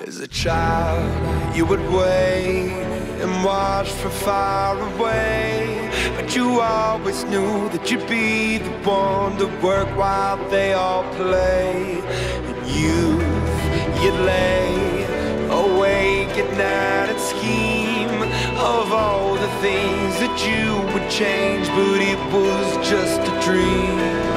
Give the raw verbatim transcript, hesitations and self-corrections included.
As a child, you would wait and watch from far away, but you always knew that you'd be the one to work while they all play. And youth, you'd lay awake at night and scheme of all the things that you would change, but it was just a dream.